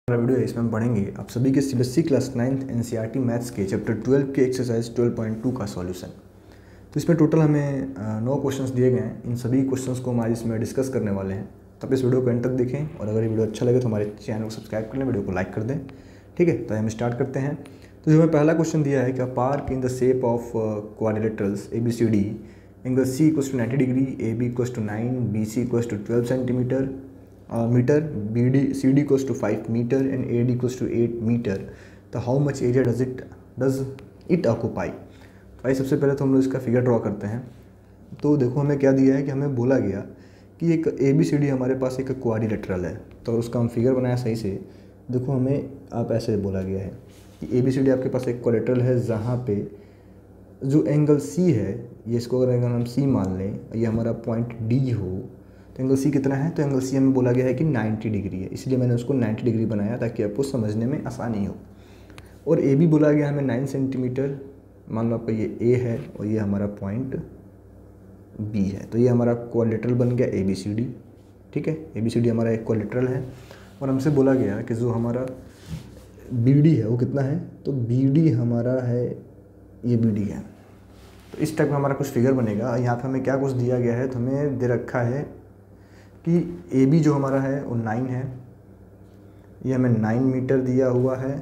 Video है, इसमें हम पढ़ेंगे आप सभी के CBSE class 9th NCERT maths के चैप्टर 12 के एक्सरसाइज 12.2 का सॉल्यूशन। तो इसमें टोटल हमें 9 क्वेश्चंस दिए गए हैं। इन सभी क्वेश्चंस को हम आज इसमें डिस्कस करने वाले हैं। तो आप इस वीडियो को एंड तक देखें और अगर ये वीडियो अच्छा लगे तो हमारे चैनल को सब्सक्राइब कर लें, वीडियो को लाइक कर दें। ठीक है, तो हम स्टार्ट करते हैं। तो जो हमें पहला क्वेश्चन दिया है कि park in the shape of quadrilaterals ABCD, angle C equals to 90 degree, AB equals to 9, BC equals to 12 centimetre metre, CD equals to 5 metre and AD equals to 8 metre. तो how much area does it occupy. भाई सबसे पहले तो हम लोग इसका figure draw करते हैं। तो देखो हमें क्या दिया है कि हमें बोला गया कि एक ABCD हमारे पास एक क्वाड्रिलेटरल है। तो उसका हम फिगर बनाया सही से। देखो हमें आप ऐसे बोला गया है कि ABCD आपके पास एक क्वाड्रिलेटरल है जहाँ पे जो एंगल C है, ये इसको अगर एंगल हम C मान लें, ये हमारा पॉइंट D हो, तो एंगल C कितना है? तो एंगल C हमें बोला गया है कि 90 डिग्री है, इसलिए मैंने उसको 90 डिग्री बनाया ताकि आपको समझने में आसानी हो। और AB बोला गया हमें 9 सेंटीमीटर। मान लो आपका ये A है और ये हमारा पॉइंट B है। तो ये हमारा क्वाड्रिलेटरल बन गया ABCD। ठीक है, ABCD हमारा एक क्वाड्रिलेटरल है। और हमसे बोला गया कि जो हमारा BD है वो कितना है? तो BD हमारा है, ये BD है। तो इस टाइप का हमारा कुछ फिगर बनेगा। यहाँ पे हमें क्या कुछ दिया गया है, तो हमें दे रखा है कि AB जो हमारा है वो 9 है, ये हमें 9 मीटर दिया हुआ है।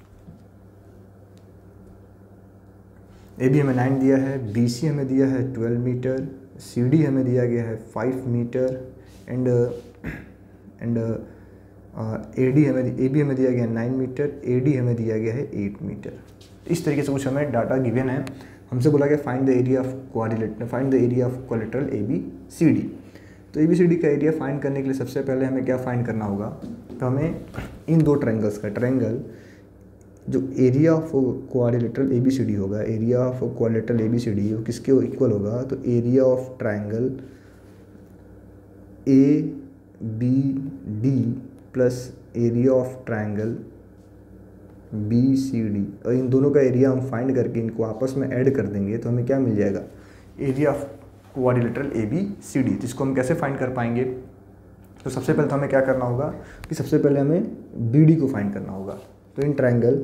AB हमें 9 दिया है, BC हमें दिया है 12 मीटर, CD हमें दिया गया है 5 मीटर एंड AB हमें दिया गया है 9 मीटर, AD हमें दिया गया है 8 मीटर। इस तरीके से कुछ हमें डाटा गिवन है। हमसे बोला गया find the area of quadrilateral ABCD। तो ABCD का एरिया फाइंड करने के लिए सबसे पहले हमें क्या फाइंड करना होगा? तो हमें इन दो ट्रायंगल्स का ट्रायंगल जो एरिया ऑफ क्वाड्रिलेटरल ABCD होगा, एरिया ऑफ क्वाड्रिलेटरल ABCD वो किसके इक्वल होगा? तो area of triangle ABD plus area of triangle BCD। और इन दोनों का एरिया हम फाइंड करके इनको आपस में ऐड कर देंगे तो हमें क्या मिल जाएगा? Area of quadrilateral ABCD। तो इसको हम कैसे फाइंड कर पाएंगे? तो सबसे पहले तो हमें क्या करना होगा कि सबसे पहले हमें BD को फाइंड करना होगा। तो इन ट्रायंगल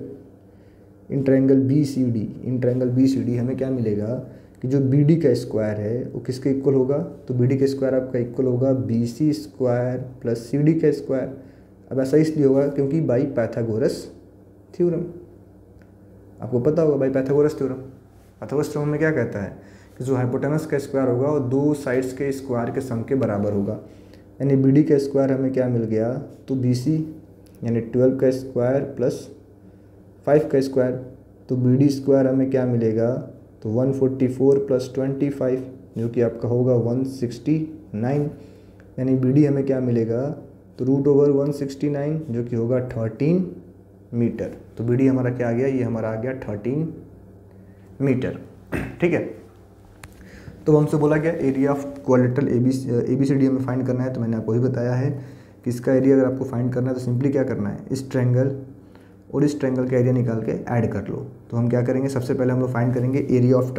BCD हमें क्या मिलेगा कि जो BD का स्क्वायर है वो किसके इक्वल होगा? तो BD का स्क्वायर आपका इक्वल होगा BC स्क्वायर प्लस CD का स्क्वायर। अब ऐसा इसलिए होगा क्योंकि बाई पाइथागोरस थ्योरम, आपको पता होगा बाई पाइथागोरस थ्योरम में क्या कहता है कि जो हाइपोटेनस का स्क्वायर होगा वो दो साइड्स के स्क्वायर के सम के बराबर होगा। यानी BD का स्क्वायर हमें क्या मिल गया? तो BC यानी 12 का स्क्वायर प्लस 5 का स्क्वायर। तो BD स्क्वायर हमें क्या मिलेगा? तो 144 प्लस 25 जो कि आपका होगा 169। यानी BD हमें क्या मिलेगा? तो √169 जो कि होगा 13 मीटर। तो BD हमारा क्या आ गया? ये हमारा आ गया 13 मीटर। ठीक है, तो हमसे बोला गया एरिया ऑफ क्वाड्रिलेटरल ABCD हमें फाइंड करना है। तो मैंने आपको ही बताया है कि इसका एरिया अगर आपको फाइंड करना है तो सिंपली क्या करना है, इस ट्रायंगल और इस ट्रायंगल का एरिया निकाल के ऐड कर लो। तो हम क्या करेंगे, सबसे पहले हम लोग फाइंड करेंगे एरिया ऑफ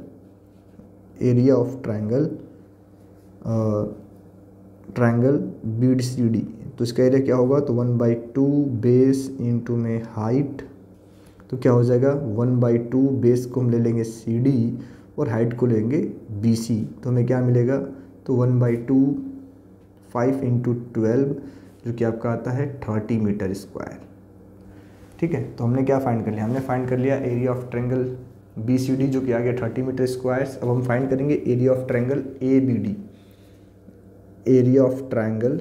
ट्रायंगल BCD। तो इसका एरिया क्या होगा? तो 1/2 बेस इंटू में हाइट। तो क्या हो जाएगा? 1/2 बेस को हम ले लेंगे CD और हाइट को लेंगे BC। तो हमें क्या मिलेगा? तो 1/2 5 इंटू 12 जो कि आपका आता है 30 मीटर स्क्वायर। ठीक है, तो हमने क्या फाइंड कर लिया? हमने फाइंड कर लिया एरिया ऑफ ट्रायंगल BCD जो कि आ गया 30 मीटर स्क्वायर। अब हम फाइंड करेंगे area of triangle ABD। Area of triangle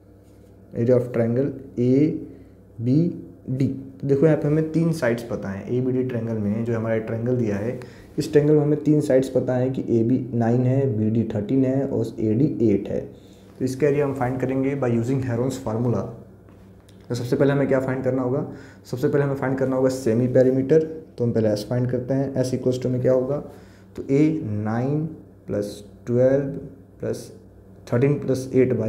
ABD। तो देखो यहाँ पे हमें 3 साइड्स पता है ABD ट्रायंगल में। जो हमारा ट्रायंगल दिया है इस ट्रायंगल में हमें 3 साइड्स पता है कि AB 9 है, BD 13 है और AD 8 है। तो इसका एरिया हम फाइंड करेंगे बाय यूजिंग हेरोन्स फार्मूला। तो सबसे पहले हमें क्या फाइंड करना होगा? सबसे पहले हमें फाइंड करना होगा सेमी पेरीमीटर। तो हम पहले S फाइंड करते हैं। S इक्वल्स टू में क्या होगा? तो A 9 प्लस 12 प्लस 13 प्लस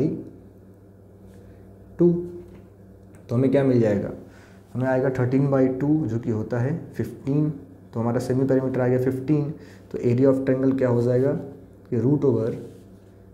8/2। तो हमें क्या मिल जाएगा? हमें आएगा 13/2 जो कि होता है 15। तो हमारा सेमी पेरीमीटर आ गया 15। तो एरिया ऑफ ट्रायंगल क्या हो जाएगा कि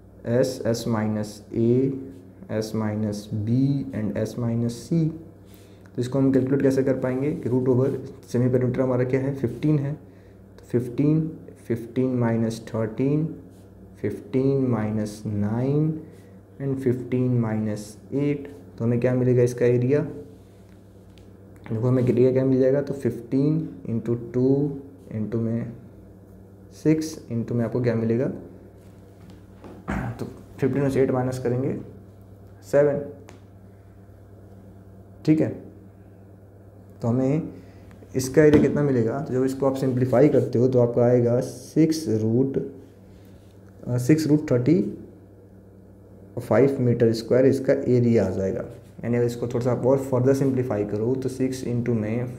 √S minus A S minus B and S minus C। तो इसको हम कैलकुलेट कैसे कर पाएंगे कि रूट ओवर सेमी पेरीमीटर हमारा क्या है 15 है, तो 15 माइनस 13, 15 माइनस 9 एंड 15 माइनस 8, तो हमें क्या मिलेगा इसका एरिया, देखो हमें एरिया क्या मिल जाएगा, तो 15 इंटू 2 इंटू में 6 इंटू में आपको क्या मिलेगा, तो 15 में से 8 माइनस करेंगे 7, ठीक है। तो हमें इसका एरिया कितना मिलेगा, तो जब इसको आप सिंप्लीफाई करते हो तो आपका आएगा 6√35 मीटर स्क्वायर इसका एरिया आ जाएगा। यानी अगर इसको थोड़ा सा आप और फर्दर सिंप्लीफाई करो तो 6 इंटू में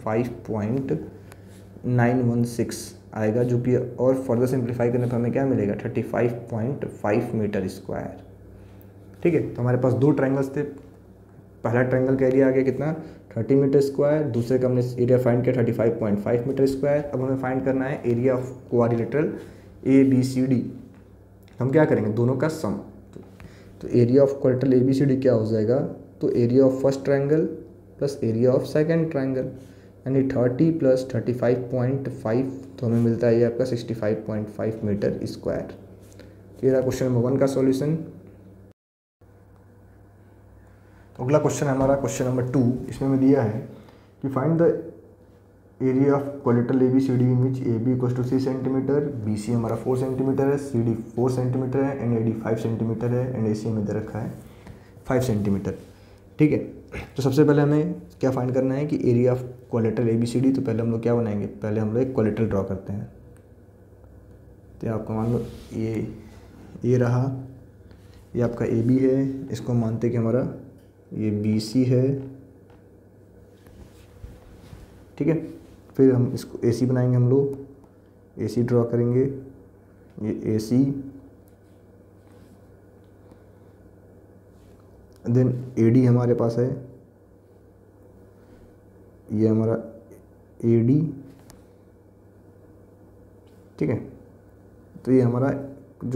5.916 आएगा, जो कि और फर्दर सिंप्लीफाई करने पर हमें क्या मिलेगा 35.5 मीटर स्क्वायर, ठीक है। तो हमारे पास दो ट्रायंगल्स थे, पहला ट्रायंगल का एरिया आ गया कितना 30 मीटर स्क्वायर, दूसरे का हमने एरिया फाइंड किया 35.5 मीटर स्क्वायर। अब हमें फाइंड करना है एरिया ऑफ क्वाड्रिलेटरल ABCD। हम क्या करेंगे, दोनों का सम, तो एरिया ऑफ क्वाड्रिलेटरल ABCD क्या हो जाएगा, तो area of first triangle plus area of second triangle, यानी 30 प्लस 35.5, तो हमें मिलता है ये आपका 65.5 मीटर स्क्वायर। तो ये रहा क्वेश्चन नंबर 1 का सॉल्यूशन। तो अगला क्वेश्चन है हमारा क्वेश्चन नंबर 2। इसमें हमें दिया है कि find the area of quadrilateral ABCD in which AB equals to 3 centimetre, BC हमारा 4 सेंटीमीटर है, CD 4 सेंटीमीटर है एंड AD 5 सेंटीमीटर है एंड AC हमें दे रखा है 5 सेंटीमीटर, ठीक है। तो सबसे पहले हमें क्या फाइंड करना है कि एरिया ऑफ क्वाड्रिलेटरल ABCD, तो पहले हम लोग क्या बनाएंगे, पहले हम लोग एक क्वाड्रिलेटरल ड्रॉ करते हैं। तो आपको मान लो ये रहा, ये आपका AB है, इसको मानते कि हमारा ये BC है, ठीक है। फिर हम इसको AC बनाएंगे, हम लोग AC ड्रॉ करेंगे, ये AC, देन AD हमारे पास है, ये हमारा AD, ठीक है। तो ये हमारा जो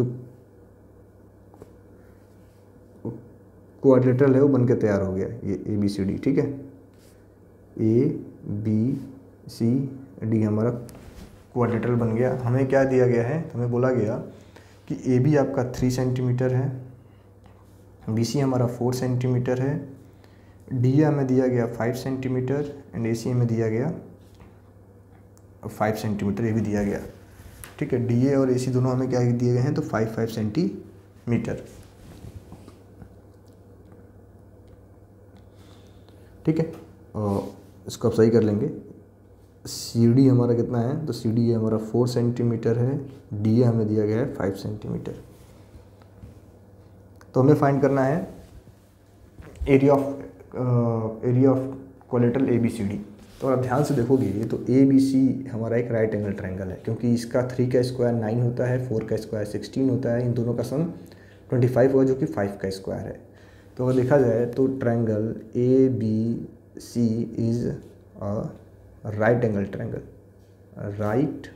क्वाड्रिलेटरल है वो बन के तैयार हो गया, ये ABCD, ठीक है। ABCD हमारा क्वाड्रिलेटरल बन गया। हमें क्या दिया गया है, हमें बोला गया कि AB आपका 3 सेंटीमीटर है, BC हमारा 4 सेंटीमीटर है, DA हमें दिया गया 5 सेंटीमीटर एंड AC हमें दिया गया 5 सेंटीमीटर, ये भी दिया गया, ठीक है। DA और AC दोनों हमें क्या दिए गए हैं, तो 5 सेंटीमीटर, ठीक है। और इसको आप सही कर लेंगे। CD हमारा कितना है, तो CD हमारा 4 सेंटीमीटर है, DA हमें दिया गया है 5 सेंटीमीटर। तो हमें फाइंड करना है एरिया ऑफ क्वाड्रिलेटरल ABCD। तो आप ध्यान से देखोगे ये तो ABC हमारा एक राइट एंगल ट्रायंगल है, क्योंकि इसका 3 का स्क्वायर 9 होता है, 4 का स्क्वायर 16 होता है, इन दोनों का सम 25 होगा जो कि 5 का स्क्वायर है। तो अगर देखा जाए तो triangle ABC is a right angle triangle, right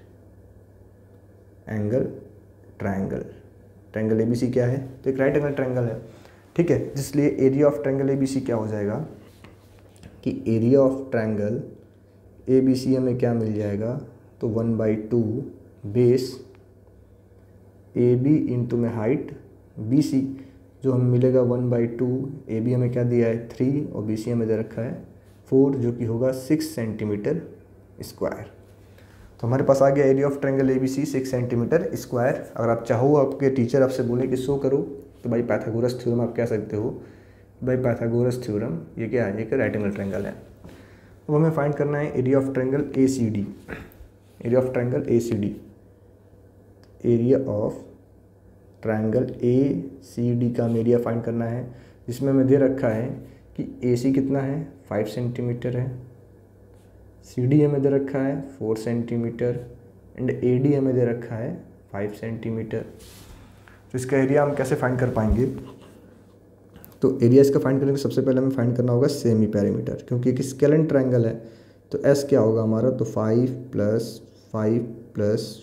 angle triangle. Triangle ABC क्या है, तो एक राइट एंगल ट्रायंगल है, ठीक है। इसलिए एरिया ऑफ ट्रायंगल ABC क्या हो जाएगा कि एरिया ऑफ ट्रायंगल ABC हमें क्या मिल जाएगा, तो 1/2 बेस AB इंटू में हाइट BC, जो हमें मिलेगा 1/2। AB हमें क्या दिया है 3 और BC हमें दे रखा है 4, जो कि होगा 6 सेंटीमीटर स्क्वायर। तो हमारे पास आ गया area of triangle ABC 6 centimetre square. अगर आप चाहो, आपके टीचर आपसे बोले कि शो करो, तो भाई पाइथागोरस थ्योरम आप कह सकते हो, भाई पाइथागोरस थ्योरम ये क्या है, एक राइट एंगल ट्रायंगल है। अब हमें फाइंड करना है area of triangle ACD, area of triangle ACD, area of triangle ACD का हमें एरिया फाइंड करना है, जिसमें हमें दे रखा है कि AC कितना है 5 सेंटीमीटर है, CD हमें दे रखा है 4 सेंटीमीटर एंड AD हमें दे रखा है 5 सेंटीमीटर। तो इसका एरिया हम कैसे फाइंड कर पाएंगे, तो एरिया इसका फाइंड करने के सबसे पहले हमें फाइंड करना होगा सेमी पेरीमीटर, क्योंकि एक स्केलेन ट्रायंगल है। तो S क्या होगा हमारा, तो 5 + 5 +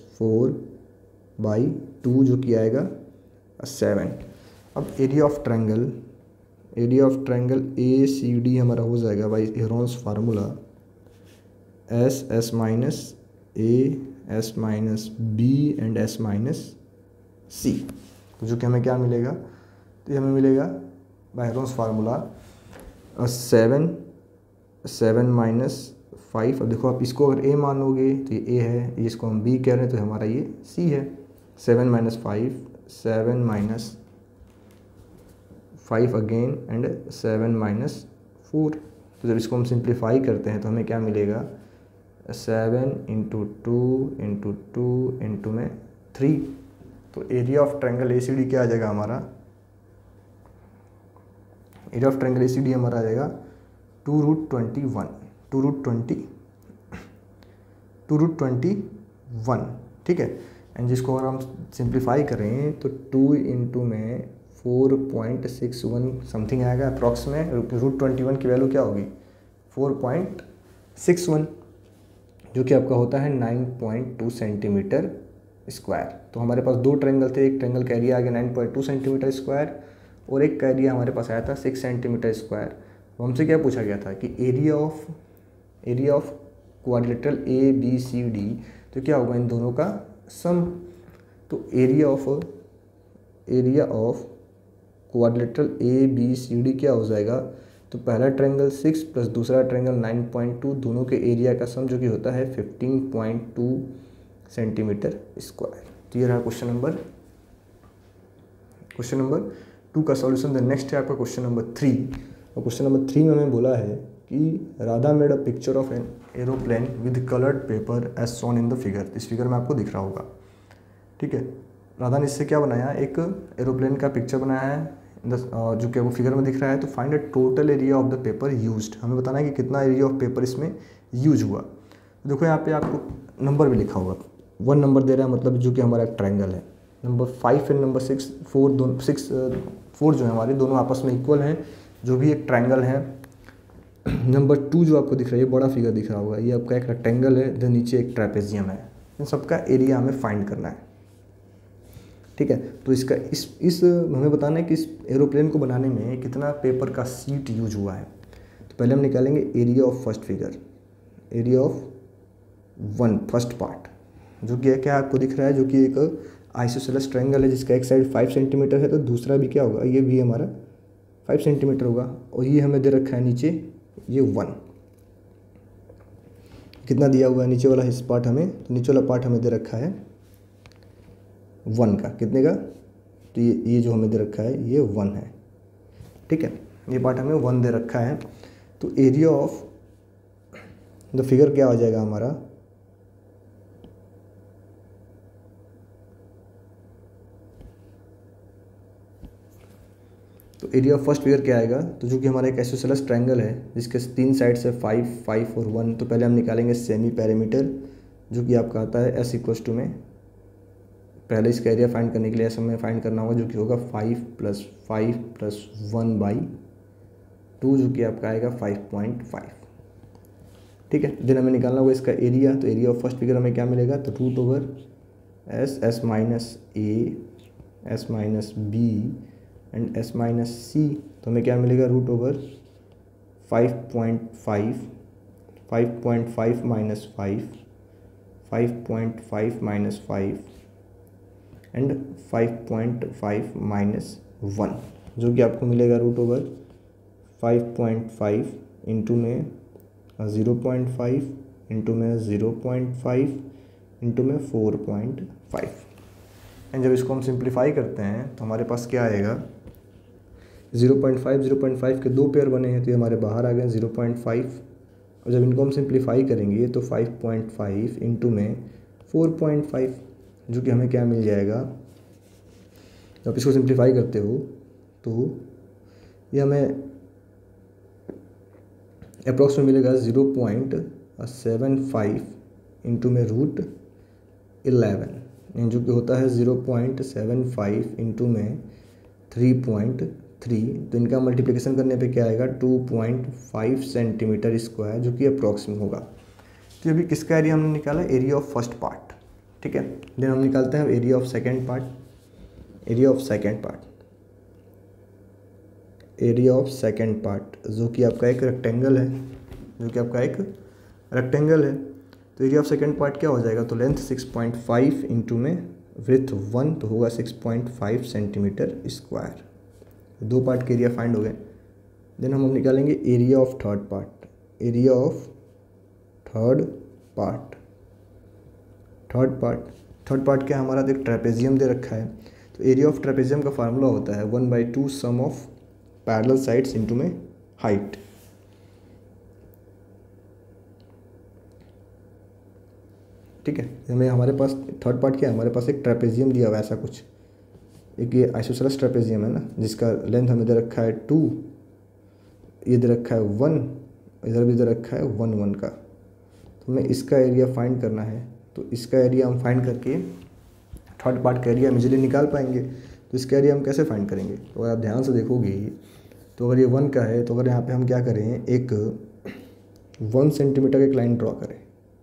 4/2, जो कि आएगा 7। अब area of triangle area of triangle A C D हमारा हो जाएगा by Heron's formula S S minus A S minus B and S minus C. तो जो कि हमें क्या मिलेगा, तो ये हमें मिलेगा बाई हेरोन्स फार्मूला 7 माइनस 5। अब देखो आप इसको अगर ए मानोगे तो ये ए है, इसको हम बी कह रहे हैं तो हमारा ये सी है। 7 minus 5, 7 minus 5 again and 7 minus 4। तो जब इसको हम सिंप्लीफाई करते हैं तो हमें क्या मिलेगा, 7 इंटू 2 इंटू 2 इंटू में 3। तो area of triangle A C D क्या आ जाएगा हमारा, area of triangle A C D हमारा आ जाएगा 2√21। ठीक है। एंड जिसको अगर हम सिंप्लीफाई करें तो 2 इंटू में 4.61 समथिंग आएगा अप्रॉक्स में। √21 की वैल्यू क्या होगी, 4.61, जो कि आपका होता है 9.2 सेंटीमीटर स्क्वायर। तो हमारे पास दो ट्रायंगल थे, एक ट्रायंगल का एरिया आ गया 9.2 सेंटीमीटर स्क्वायर और एक का एरिया हमारे पास आया था 6 सेंटीमीटर स्क्वायर। तो हमसे क्या पूछा गया था कि area of quadrilateral A B C D, तो क्या होगा इन दोनों का सम। तो area of quadrilateral A B C D क्या हो जाएगा, तो पहला ट्रायंगल 6 प्लस दूसरा ट्रायंगल 9.2, दोनों के एरिया का सम जो कि होता है 15.2 सेंटीमीटर स्क्वायर। तो ये रहा क्वेश्चन नंबर 2 का सॉल्यूशन। द नेक्स्ट है आपका क्वेश्चन नंबर 3। और क्वेश्चन नंबर 3 में हमें बोला है कि Radha made a picture of an aeroplane with coloured paper as shown in the figure. इस फिगर में आपको दिख रहा होगा, ठीक है। राधा ने इससे क्या बनाया, एक एरोप्लेन का पिक्चर बनाया है जो कि वो फिगर में दिख रहा है। तो find the total area of the paper used, हमें बताना है कि कितना एरिया ऑफ पेपर इसमें यूज हुआ। देखो यहाँ पे आपको नंबर भी लिखा होगा, 1 नंबर दे रहा है, मतलब जो कि हमारा एक ट्रायंगल है। नंबर 5 एंड नंबर 6 4 जो है हमारे दोनों आपस में इक्वल हैं, जो भी एक ट्रायंगल है। नंबर 2 जो आपको दिख रहा है, ये बड़ा फिगर दिख रहा होगा, ये आपका एक रेक्टेंगल है, जो नीचे एक ट्रेपेजियम है। इन सबका एरिया हमें फाइंड करना है, ठीक है। तो इसका इस हमें बताना है कि इस एरोप्लेन को बनाने में कितना पेपर का शीट यूज हुआ है। तो पहले हम निकालेंगे area of first figure, area of first part, जो कि क्या आपको दिख रहा है, जो कि एक आइसोसेलेस ट्रायंगल है जिसका एक साइड 5 सेंटीमीटर है, तो दूसरा भी क्या होगा, ये भी हमारा 5 सेंटीमीटर होगा। और ये हमें दे रखा है नीचे ये 1, कितना दिया हुआ है नीचे वाला इस पार्ट हमें, तो नीचे वाला पार्ट हमें दे रखा है 1 का, कितने का, तो ये जो हमें दे रखा है ये 1 है, ठीक है। ये पार्ट हमें 1 दे रखा है। तो एरिया ऑफ द फिगर क्या हो जाएगा हमारा, तो एरिया ऑफ फर्स्ट फिगर क्या आएगा, तो जो कि हमारा एक आइसोसेलेस ट्रायंगल है जिसके 3 साइड्स है 5, 5 और 1। तो पहले हम निकालेंगे सेमी पैरामीटर, जो कि आपका आता है S = में, पहले इसका एरिया फाइंड करने के लिए S हमें फाइंड करना होगा, जो कि होगा 5 + 5 + 1/2, जो कि आपका आएगा 5.5, ठीक है। देन हमें निकालना होगा इसका एरिया। तो एरिया ऑफ फर्स्ट फिगर हमें क्या मिलेगा, तो √S S minus A S minus B and S minus C। तो हमें क्या मिलेगा, √5.5 5.5 माइनस 5 5.5 माइनस 5 एंड 5.5 माइनस 1, जो कि आपको मिलेगा √5.5 इंटू में 0.5 इंटू में 0.5 इंटू में 4.5। एंड जब इसको हम सिंप्लीफाई करते हैं तो हमारे पास क्या आएगा, 0.5 के 2 पेयर बने हैं, तो ये हमारे बाहर आ गए 0.5। और जब इनको हम सिंप्लीफाई करेंगे तो 5.5 इंटू में 4.5, जो कि हमें क्या मिल जाएगा, जब इसको सिंप्लीफाई करते हो तो ये हमें अप्रॉक्स में मिलेगा 0.75 इंटू में √11, जो कि होता है 0.75 इंटू में 3.3। तो इनका मल्टीप्लिकेशन करने पे क्या आएगा, 2.5 सेंटीमीटर स्क्वायर, जो कि अप्रॉक्स में होगा। तो अभी किसका एरिया हमने निकाला, एरिया ऑफ फर्स्ट पार्ट, ठीक है। देन हम निकालते हैं area of second part. Area of second part, area of second part जो कि आपका एक रेक्टेंगल है, तो एरिया ऑफ सेकेंड पार्ट क्या हो जाएगा, तो लेंथ 6.5 इंटू में विथ 1 तो होगा 6.5 सेंटीमीटर स्क्वायर। दो पार्ट के एरिया फाइंड हो गए। देन हम निकालेंगे area of third part. Third part क्या हमारा, एक ट्रेपेजियम दे रखा है, तो एरिया ऑफ ट्रेपेजियम का फार्मूला होता है 1/2 sum of parallel sides into में हाइट। ठीक है, हमें हमारे पास थर्ड पार्ट क्या है, हमारे पास एक ट्रेपेजियम दिया हुआ है ऐसा कुछ, एक ये आइसोसेलेस ट्रेपेजियम है ना, जिसका लेंथ हमें दे रखा है 2, ये दे रखा है 1, इधर भी दे रखा है 1 का। तो हमें इसका एरिया फाइंड करना है, तो इसका एरिया हम फाइंड करके थर्ड पार्ट का एरिया हम इजीली निकाल पाएंगे। तो इसका एरिया हम कैसे फाइंड करेंगे, तो अगर आप ध्यान से देखोगे तो अगर ये 1 का है, तो अगर यहाँ पे हम क्या करें, एक 1 सेंटीमीटर एक लाइन ड्रॉ करें,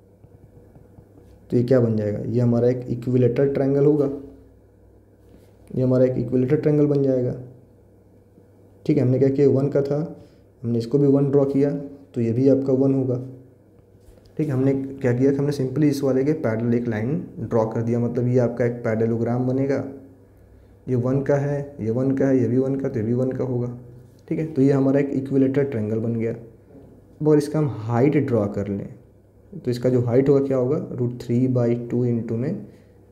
तो ये क्या बन जाएगा, ये हमारा एक इक्विलेटरल ट्रायंगल होगा, ये हमारा एक इक्विलेटरल ट्रायंगल बन जाएगा। ठीक है, हमने क्या किया, 1 का था, हमने इसको भी 1 ड्रॉ किया, तो ये भी आपका 1 होगा। ठीक है, हमने क्या किया कि हमने सिंपली इस वाले के पैरेलल एक लाइन ड्रॉ कर दिया, मतलब ये आपका एक पैरेललोग्राम बनेगा। ये 1 का है, ये 1 का है, ये भी 1 का, तो ये भी 1 का होगा। ठीक है, तो ये हमारा एक इक्विलेटरल ट्रायंगल बन गया। अब अगर इसका हम हाइट ड्रॉ कर लें, तो इसका जो हाइट होगा क्या होगा, √3/2 इंटू में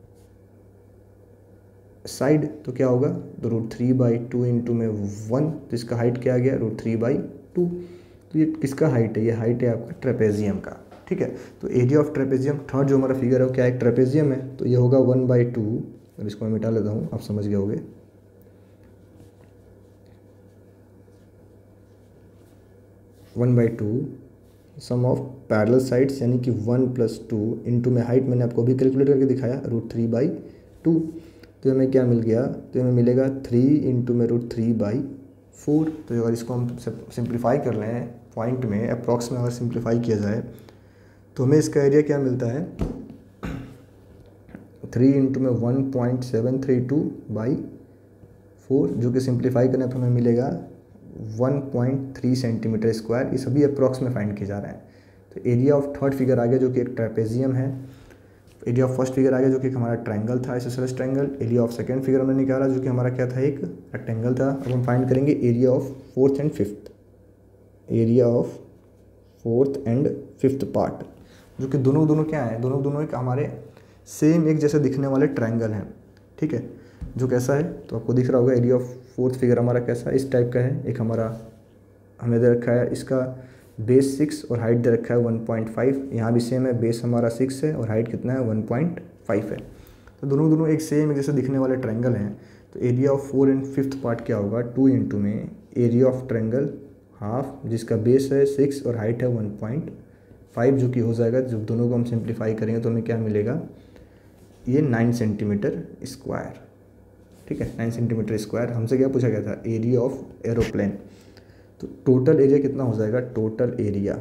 साइड, तो क्या होगा, तो √3/2 इंटू में 1, तो इसका हाइट क्या आ गया, √3/2। तो ये किसका हाइट है, ये हाइट है आपका ट्रेपेजियम का। ठीक है, तो एरिया ऑफ ट्रेपेजियम थर्ड जो हमारा फिगर है वो क्या है, ट्रेपेजियम है, तो ये होगा 1/2। अब इसको मैं मिटा लेता हूँ, आप समझ गए होंगे। 1/2 सम ऑफ पैरेलल साइड्स, यानी कि 1 + 2 इंटू में हाइट मैंने आपको अभी कैलकुलेट करके दिखाया √3/2। तो हमें क्या मिल गया, तो हमें मिलेगा 3 इंटू में √3/4। तो अगर इसको हम सिंप्लीफाई कर लें पॉइंट में, अप्रॉक्स में अगर सिंप्लीफाई किया जाए, तो हमें इसका एरिया क्या मिलता है, 3 इंटू में 1.732/4, जो कि सिंप्लीफाई करने पर हमें मिलेगा 1.3 सेंटीमीटर स्क्वायर। ये सभी अप्रॉक्स में फाइंड किए जा रहे हैं। तो एरिया ऑफ थर्ड फिगर आ गया जो कि एक ट्रेपेजियम है, एरिया ऑफ फर्स्ट फिगर आ गया जो कि हमारा ट्रायंगल था, isosceles triangle. Area of second figure हमने निकाला जो कि हमारा क्या था, एक रेक्टेंगल था। अब हम फाइंड करेंगे area of fourth and fifth part, जो कि दोनों क्या है, दोनों एक हमारे सेम एक जैसे दिखने वाले ट्रायंगल हैं। ठीक है, जो कैसा है, तो आपको दिख रहा होगा एरिया ऑफ फोर्थ फिगर हमारा कैसा इस टाइप का है। एक हमारा हमने दे रखा है, इसका बेस 6 और हाइट दे रखा है 1.5। यहाँ भी सेम है, बेस हमारा 6 है और हाइट कितना है 1.5 है। तो दोनों एक सेम एक जैसे दिखने वाले ट्रायंगल हैं। तो area of 4 and fifth part क्या होगा, 2 इंटू में एरिया ऑफ ट्रायंगल हाफ, जिसका बेस है 6 और हाइट है 1.5, जो कि हो जाएगा, जब दोनों को हम सिंप्लीफाई करेंगे तो हमें क्या मिलेगा, ये 9 सेंटीमीटर स्क्वायर। ठीक है, 9 सेंटीमीटर स्क्वायर। हमसे क्या पूछा गया था, एरिया ऑफ एरोप्लेन। तो टोटल एरिया कितना हो जाएगा, टोटल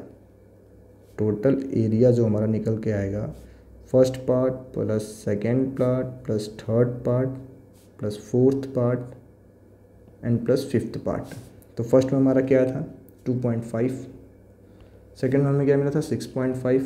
एरिया जो हमारा निकल के आएगा, first part plus second part plus third part plus fourth part and plus fifth part. तो फर्स्ट में हमारा क्या था 2.5, सेकेंड में हमें क्या मिला था 6.5,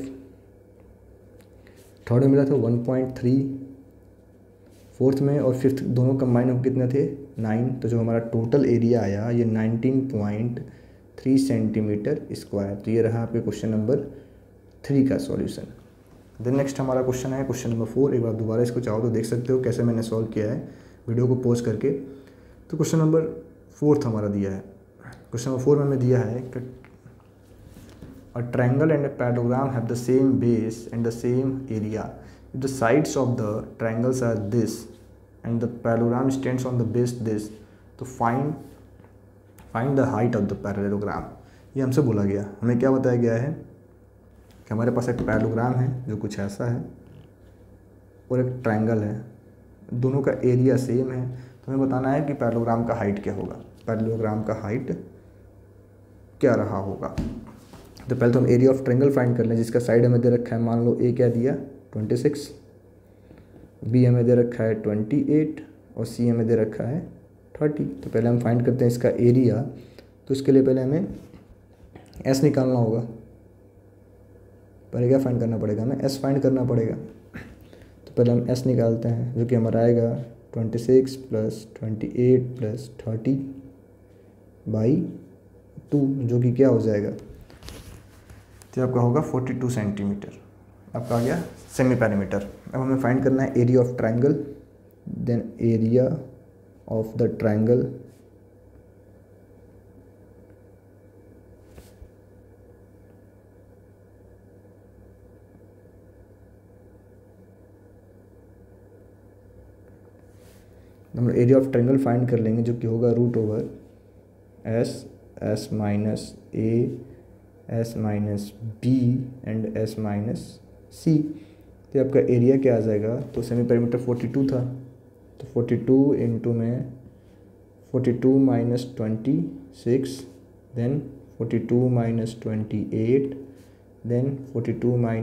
थर्ड में मिला था 1.3, फोर्थ में और फिफ्थ दोनों कंबाइन होकर कितने थे 9। तो जो हमारा टोटल एरिया आया ये 19.3 सेंटीमीटर स्क्वायर। तो ये रहा आपके क्वेश्चन नंबर 3 का सॉल्यूशन। देन नेक्स्ट हमारा क्वेश्चन है क्वेश्चन नंबर 4। एक बार दोबारा इसको चाहो तो देख सकते हो कैसे मैंने सॉल्व किया है, वीडियो को पॉज करके। तो क्वेश्चन नंबर 4 हमारा दिया है। क्वेश्चन नंबर 4 में हमें दिया है कि a triangle and a parallelogram have the same base and the same area. If the sides of the triangles are this and the parallelogram stands on the base this, तो find the height of the parallelogram। ये हमसे बोला गया, हमें क्या बताया गया है कि हमारे पास एक पैरेललोग्राम है जो कुछ ऐसा है और एक ट्रायंगल है, दोनों का एरिया सेम है। तो हमें बताना है कि पैरेललोग्राम का हाइट क्या होगा, पैरेललोग्राम का हाइट क्या रहा होगा। तो पहले तो हम एरिया ऑफ ट्रायंगल फाइंड कर लें, जिसका साइड हमें दे रखा है, मान लो ए क्या दिया 26, बी हमें दे रखा है 28 और सी हमें दे रखा है 30। तो पहले हम फाइंड करते हैं इसका एरिया। तो इसके लिए पहले हमें एस निकालना होगा। पहले क्या फाइंड करना पड़ेगा, हमें एस फाइंड करना पड़ेगा। तो पहले हम एस निकालते हैं, जो कि हमारा आएगा 26 + 28 + 30/2, जो कि क्या हो जाएगा, तो आपका होगा 42 सेंटीमीटर। आपका आ गया सेमी पेरीमीटर। अब हमें फाइंड करना है area of triangle. Then area of the triangle हम एरिया ऑफ ट्रायंगल फाइंड कर लेंगे, जो कि होगा √/s s - a s - b and s - c। तो आपका एरिया क्या आ जाएगा, तो सेमी पेरीमीटर 42 था, तो 42 इंटू में 42 - 26, देन 42 - 28, देन 42 -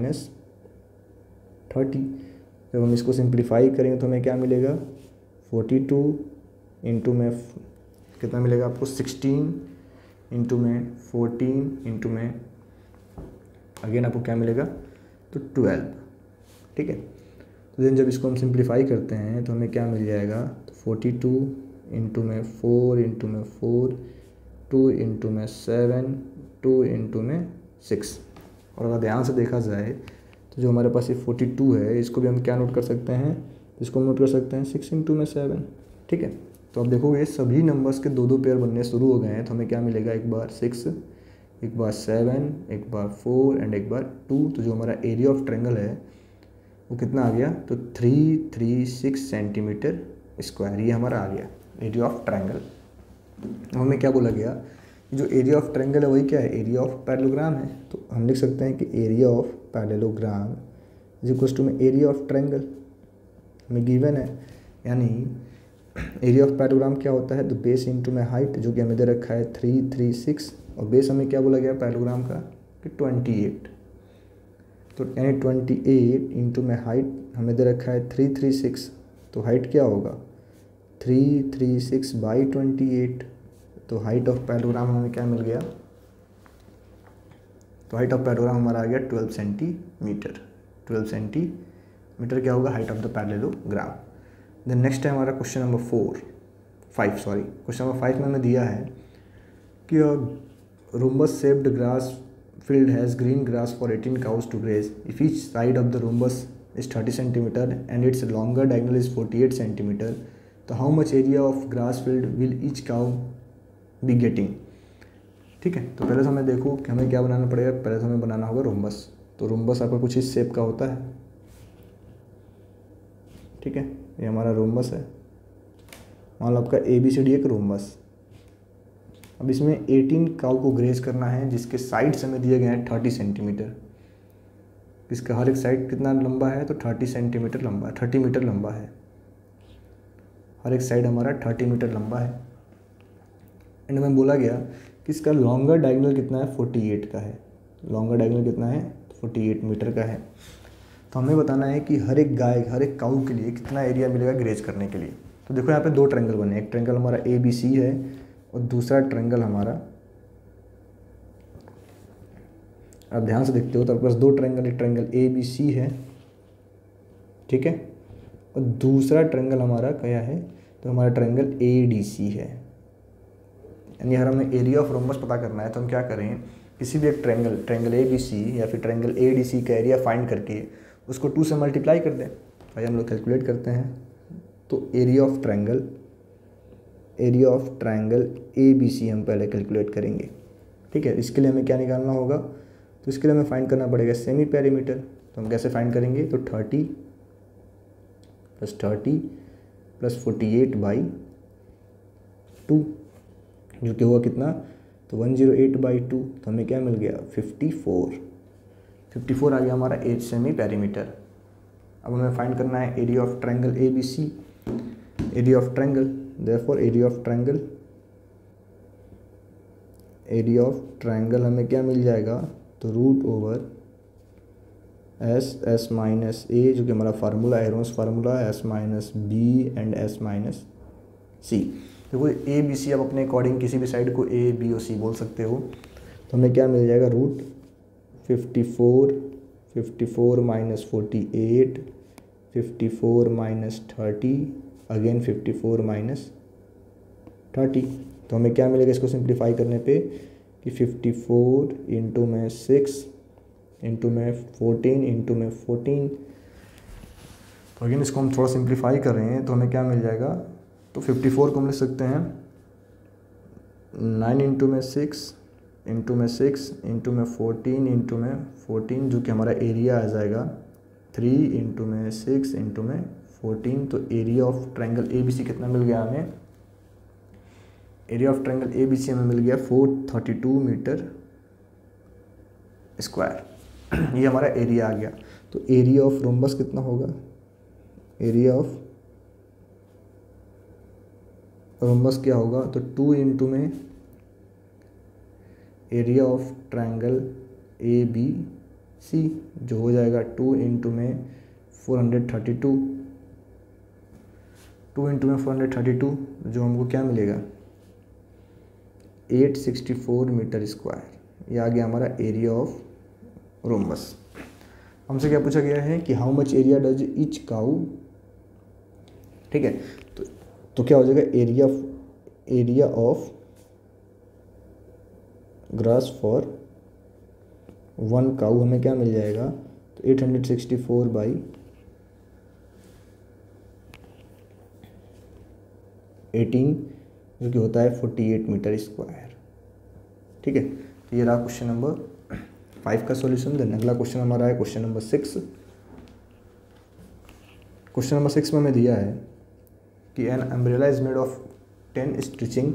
30। जब हम इसको सिंप्लीफाई करेंगे तो हमें क्या मिलेगा, 42 इंटू में कितना मिलेगा आपको, 16 इंटू में 14 इंटू में अगेन आपको क्या मिलेगा, तो 12। ठीक है। तो देन जब इसको हम सिंप्लीफाई करते हैं तो हमें क्या मिल जाएगा, तो 42 इंटू में 4 इंटू में 4, 2 इंटू में 7, 2 इंटू में 6। और अगर ध्यान से देखा जाए तो जो हमारे पास ये 42 है, इसको भी हम क्या नोट कर सकते हैं, इसको हम नोट कर सकते हैं 6 इंटू में 7। ठीक है। तो अब देखोगे सभी नंबर्स के 2-2 पेयर बनने शुरू हो गए हैं। तो हमें क्या मिलेगा, एक बार 6, एक बार 7, एक बार 4 एंड एक बार 2। तो जो हमारा एरिया ऑफ ट्रायंगल है वो कितना आ गया, तो 336 सेंटीमीटर स्क्वायर, ये हमारा आ गया एरिया ऑफ ट्रायंगल। हमें क्या बोला गया, जो एरिया ऑफ ट्रायंगल है वही क्या है, एरिया ऑफ पैरेललोग्राम है। तो हम लिख सकते हैं कि area of parallelogram is equal to में एरिया ऑफ ट्रायंगल में गिवन है। यानी एरिया ऑफ पैरेललोग्राम क्या होता है, तो बेस इंटू में हाइट, जो कि हमें दे रखा है 336, और बेस हमें क्या बोला गया पैरेललोग्राम का, कि 28। तो यानी 28 इंटू में हाइट हमें दे रखा है 336, तो हाइट क्या होगा, 336/28। तो हाइट ऑफ पैरेललोग्राम हमें क्या मिल गया, तो हाइट ऑफ पैरेललोग्राम हमारा आ गया 12 सेंटीमीटर। 12 सेंटीमीटर क्या होगा, height of the parallelogram. Then next है हमारा क्वेश्चन नंबर 5 में हमें दिया है कि rhombus shaped grass field has green grass for 18 cows to graze. If each side of the rhombus is 30 centimeter and its longer diagonal is 48 centimeter, तो how much area of grass field will each cow be getting? ठीक है। तो पहले तो हमें देखो कि हमें क्या बनाना पड़ेगा, पहले तो हमें बनाना होगा रोम्बस। तो रोम्बस आपका कुछ इस शेप का होता है। ठीक है, ये हमारा रोम्बस है। मान लो आपका ABCD एक रोम्बस। अब इसमें 18 काउ को ग्रेज करना है, जिसके साइड्स हमें दिए गए हैं 30 सेंटीमीटर। इसका हर एक साइड कितना लंबा है, तो 30 सेंटीमीटर लंबा है, 30 मीटर लंबा है। हर एक साइड हमारा 30 मीटर लंबा है। एंड हमें बोला गया कि इसका लॉन्गर डायगोनल कितना है, 48 का है। लॉन्गर डायगोनल कितना है, 48 मीटर का है। तो हमें बताना है कि हर एक गाय, हर एक काऊ के लिए कितना एरिया मिलेगा ग्रेज करने के लिए। तो देखो यहाँ पे 2 ट्रायंगल बने, एक ट्रायंगल हमारा ABC है और दूसरा ट्रायंगल हमारा, आप ध्यान से देखते हो तो आपके पास 2 ट्रायंगल, एक ट्रायंगल ABC है, ठीक है, और दूसरा ट्रायंगल हमारा क्या है, तो हमारा ट्रायंगल ADC है। यानी अगर हमें एरिया ऑफ रोम्बस पता करना है तो हम क्या करें, किसी भी एक ट्रायंगल ABC या फिर ट्रायंगल ADC का एरिया फाइंड करके उसको 2 से मल्टीप्लाई कर दें। भाई हम लोग कैलकुलेट करते हैं। तो एरिया ऑफ ट्रायंगल ABC हम पहले कैलकुलेट करेंगे। ठीक है, इसके लिए हमें क्या निकालना होगा, तो इसके लिए हमें फाइंड करना पड़ेगा सेमी पेरीमीटर। तो हम कैसे फाइंड करेंगे, तो 30 + 30 + 48/2, जो कि हुआ कितना, तो 108/2। तो हमें क्या मिल गया, 54 आ गया हमारा 8 सेमी पेरीमीटर। अब हमें फाइंड करना है area of triangle ABC। Area of triangle, therefore area of triangle हमें क्या मिल जाएगा, तो √S - A, जो कि हमारा फार्मूला है, हेरोन्स फार्मूला है, S - B and S - C। देखो ए बी सी आप अपने अकॉर्डिंग किसी भी साइड को ए बी और सी बोल सकते हो। तो हमें क्या मिल जाएगा, root 54 minus 48, 54 minus 30, again 54 minus 30। तो हमें क्या मिलेगा इसको सिंप्लीफाई करने पे कि 54 इंटू में 6 इंटू में 14 इंटू में 14। तो अगेन इसको हम थोड़ा सिंप्लीफाई कर रहे हैं तो हमें क्या मिल जाएगा, तो 54 को हम लिख सकते हैं 9 इंटू में 6 इंटू में 6 इंटू में 14 इंटू में 14, जो कि हमारा एरिया आ जाएगा 3 इंटू में 6 इंटू में 14। तो area of triangle A B C कितना मिल गया हमें, area of triangle A B C हमें मिल गया 432 मीटर स्क्वायर। ये हमारा एरिया आ गया। तो एरिया ऑफ रोम्बस कितना होगा, एरिया ऑफ रोम्बस क्या होगा, तो 2 इंटू में area of triangle A B C, जो हो जाएगा 2 इंटू में 432, 2 इंटू में 432, जो हमको क्या मिलेगा 864 मीटर स्क्वायर। ये आ गया हमारा एरिया ऑफ रोम्बस। हमसे क्या पूछा गया है कि how much area does each cow, ठीक है। तो क्या हो जाएगा, area of grass for 1 cow हमें क्या मिल जाएगा, तो 864 बाई 18, जो कि होता है 48 मीटर स्क्वायर, ठीक है। तो ये रहा क्वेश्चन नंबर 5 का सॉल्यूशन। देन अगला क्वेश्चन हमारा है क्वेश्चन नंबर 6। क्वेश्चन नंबर 6 में हमें दिया है कि an umbrella is made of 10 stitching,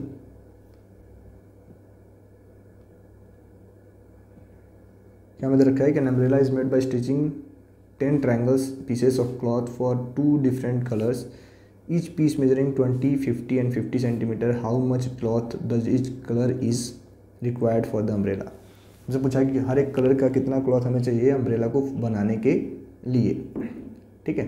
क्या हमें दे रखा है कि an umbrella is made by stitching 10 triangles pieces of cloth for 2 different colours, each piece measuring 20, 50 and 50 centimetre, how much cloth does each colour is required for the umbrella. हमसे पूछा है कि हर एक कलर का कितना क्लॉथ हमें चाहिए umbrella को बनाने के लिए, ठीक है।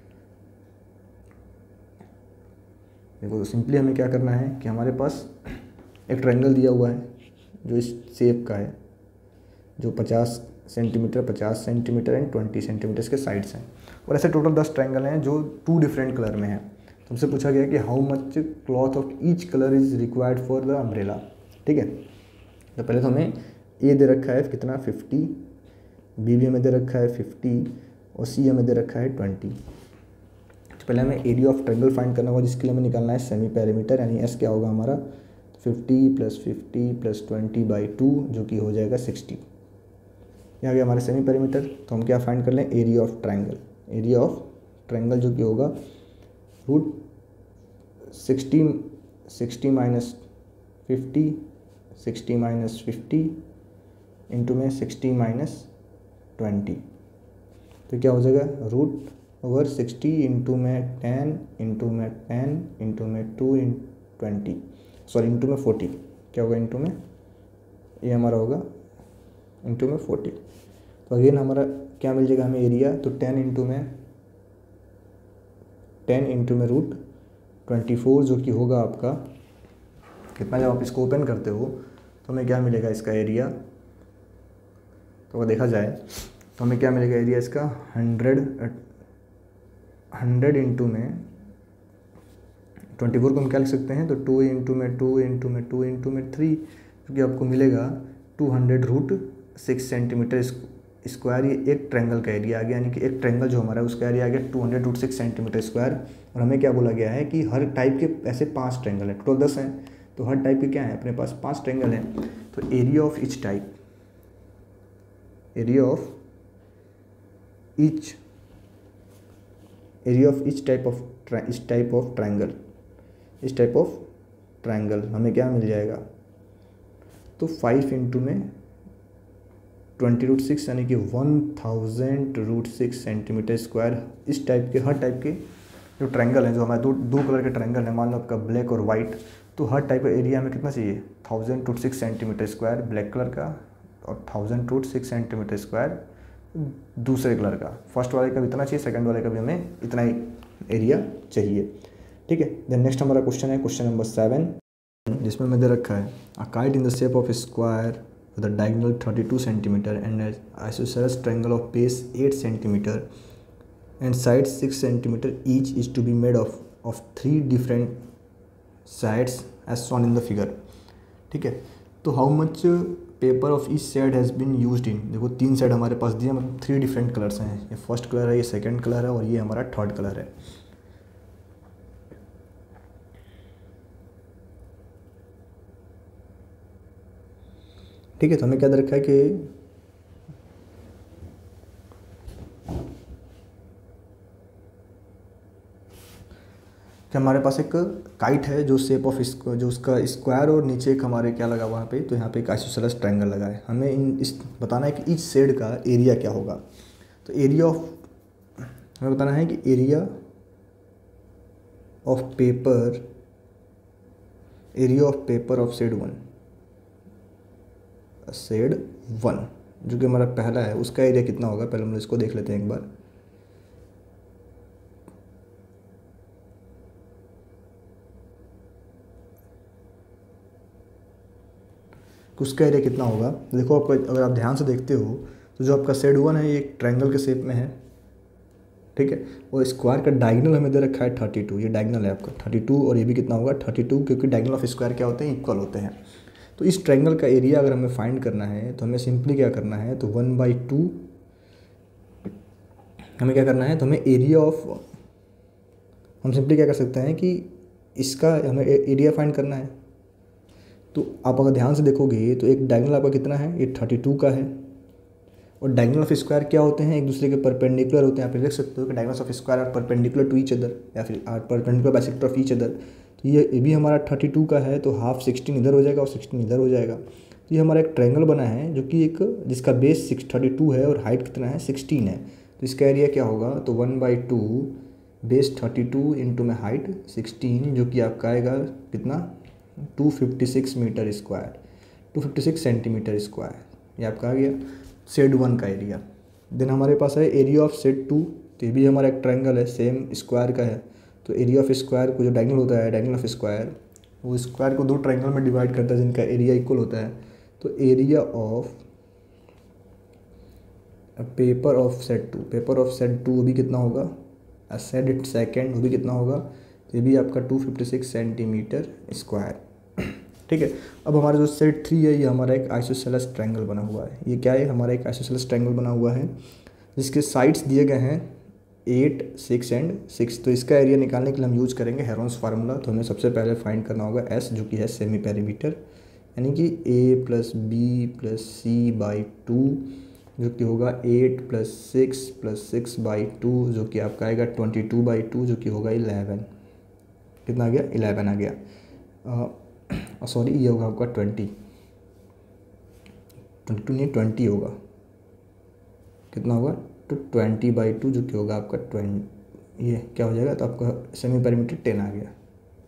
देखो सिंपली हमें क्या करना है कि हमारे पास एक ट्रायंगल दिया हुआ है जो इस शेप का है, जो 50 सेंटीमीटर एंड 20 सेंटीमीटर के साइड्स हैं, और ऐसे टोटल 10 ट्रायंगल हैं जो 2 डिफरेंट कलर में हैं। तो हमसे पूछा गया कि how much cloth of each colour is required for the umbrella, ठीक है। तो पहले तो हमें ए दे रखा है कितना 50, बी भी हमें दे रखा है 50 और सी हमें दे रखा है 20। तो पहले हमें एरिया ऑफ ट्रायंगल फाइंड करना होगा, जिसके लिए हमें निकालना है सेमी पेरीमीटर, यानी एस क्या होगा हमारा 50 + 20/2, जो कि हो जाएगा 60। ये आ गया हमारा सेमी पेरीमीटर। तो हम क्या फाइंड कर लें, area of triangle, area of triangle जो कि होगा रूट 60 माइनस 50, 60 माइनस 50 इंटू में 60 माइनस 20। तो क्या हो जाएगा रूट ओवर 60 इंटू में 10 इंटू में 10 इंटू में 2 20, सॉरी इंटू में 40, क्या होगा इंटू में, ये हमारा होगा इंटू में 40। तो अगेन हमारा क्या मिल जाएगा हमें एरिया, तो 10 इंटू में रूट 24, जो कि होगा आपका कितना, जब आप इसको ओपन करते हो तो हमें क्या मिलेगा इसका एरिया, तो अगर देखा जाए तो हमें क्या मिलेगा एरिया इसका 100 इंटू में 24 को हम क्या लिख सकते हैं, तो 2 इंटू में 2 इंटू में 2 इंटू में 3, क्योंकि आपको मिलेगा 200√6 सेंटीमीटर स्क्वायर। ये एक ट्रायंगल का एरिया आ गया, यानी कि एक ट्रायंगल जो हमारा है उसका एरिया आ गया 200√6 सेंटीमीटर स्क्वायर। और हमें क्या बोला गया है कि हर टाइप के ऐसे 5 ट्रायंगल हैं, टोटल 10 हैं, तो हर टाइप के क्या है अपने पास 5 ट्रायंगल हैं। तो area of each type, area of each type of triangle हमें क्या मिल जाएगा, तो 5 इंटू में 20√6 यानी कि 1000√6 सेंटीमीटर स्क्वायर। इस टाइप के हर टाइप के जो ट्रायंगल हैं, जो हमारे दो कलर के ट्रायंगल हैं, मान लो आपका ब्लैक और वाइट, तो हर टाइप का एरिया हमें कितना चाहिए 1000√6 सेंटीमीटर स्क्वायर ब्लैक कलर का, और 1000√6 सेंटीमीटर स्क्वायर दूसरे कलर का। फर्स्ट वाले का भी इतना चाहिए, सेकंड वाले का भी हमें इतना ही एरिया चाहिए। ठीक है। देन नेक्स्ट हमारा क्वेश्चन है क्वेश्चन नंबर 7, जिसमें मैं दे रखा है a kite in the shape of square with a diagonal 32 centimetre and isosceles triangle of base 8 centimetre and sides 6 centimetre each is to be made of 3 different sides as shown in the figure. ठीक है, तो how much paper of each side has been used in, देखो 3 side हमारे पास दिए, मतलब 3 different colours हैं, ये first colour है, ये सेकंड कलर है और ये हमारा थर्ड कलर है। ठीक है, तो हमें क्या दे रखा है कि हमारे पास एक काइट है जो शेप ऑफ जो उसका स्क्वायर और नीचे एक हमारे क्या लगा वहाँ पे, तो यहाँ पे एक आइसोसेलेस ट्रायंगल लगा है। हमें इस बताना है कि ईच साइड का एरिया क्या होगा। तो एरिया ऑफ हमें बताना है कि area of paper of shade 1 जो कि हमारा पहला है, उसका एरिया कितना होगा, पहले हम लोग इसको देख लेते हैं एक बार। उसका एरिया कितना होगा, देखो आपका अगर आप ध्यान से देखते हो तो जो आपका शेड 1 है ये एक ट्रायंगल के शेप में है। ठीक है, और स्क्वायर का डायगोनल हमें दे रखा है 32, ये डायगोनल है आपका 32 और ये भी कितना होगा 32, क्योंकि डायगोनल ऑफ स्क्वायर क्या होते हैं, इक्वल होते हैं। तो इस ट्रायंगल का एरिया अगर हमें फाइंड करना है तो हमें सिंपली क्या करना है, तो 1/2 हमें क्या करना है, तो हमें एरिया ऑफ, हम सिंपली क्या कर सकते हैं कि इसका हमें एरिया फाइंड करना है। तो आप अगर ध्यान से देखोगे तो एक डायगोनल आपका कितना है, ये 32 का है, और डायगोनल ऑफ स्क्वायर क्या होते हैं, एक दूसरे के परपेंडिकुलर होते हैं। आप देख सकते हो कि diagonals of square are perpendicular to each other या फिर are perpendicular bisector of each other. तो ये भी हमारा 32 का है, तो हाफ 16 इधर हो जाएगा और 16 इधर हो जाएगा। तो ये हमारा एक ट्रायंगल बना है जो कि एक जिसका बेस 32 है और हाइट कितना है 16 है। तो इसका एरिया क्या होगा, तो 1/2 बेस 32 इंटू में हाइट 16, जो कि आपका आएगा कितना 256 मीटर स्क्वायर, 256 सेंटीमीटर स्क्वायर, ये आपका आ गया शेड 1 का एरिया। देन हमारे पास है एरिया ऑफ शेड 2, तो ये भी हमारा एक ट्रायंगल है, सेम स्क्वायर का है। तो एरिया ऑफ स्क्वायर को जो डायगोनल होता है, डायगोनल ऑफ स्क्वायर वो स्क्वायर को 2 ट्रायंगल में डिवाइड करता है जिनका एरिया इक्वल होता है। तो area of paper of set 2 वो भी कितना होगा, सेड सेकेंड वो भी कितना होगा, तो ये भी आपका 256 सेंटीमीटर स्क्वायर। ठीक है, अब हमारा जो सेट 3 है ये हमारा एक आइसोसेलेस ट्रायंगल बना हुआ है। ये क्या है, हमारा एक आइसोसेलेस ट्रायंगल बना हुआ है जिसके साइड्स दिए गए हैं 8, 6 एंड 6। तो इसका एरिया निकालने के लिए हम यूज़ करेंगे हेरोन्स फार्मूला। तो हमें सबसे पहले फाइंड करना होगा एस, जो कि है सेमी पेरीमीटर, यानी कि a + b + c/2, जो कि होगा 8 + 6 + 6/2, जो कि आपका आएगा 22/2, जो कि होगा 11। कितना आ गया, 11 आ गया। सॉरी ये होगा आपका 22 नहीं 20 होगा, कितना होगा, तो 20/2, जो कि होगा आपका 20, ये क्या हो जाएगा, तो आपका सेमी पेरीमीटर 10 आ गया,